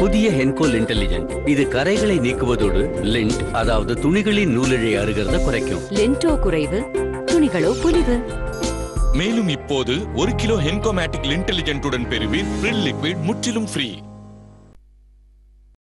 புதிய ஹென்கோல் இன்டெலிஜென்ட். இது கரைகளை நீக்குவதோடு லிண்ட், அதாவது துணிகளின் நூலிழை அருகிறத குறைக்கும். லிண்டோ குறைவு, துணிகளோ பொலிவு. மேலும் இப்போது 1 கிலோ ஹென்கோமேட்டிக் இன்டெலிஜென்ட்டுடன் பெறுவீர் ஃப்ரில் லிக்விட் முற்றிலும் ஃப்ரீ.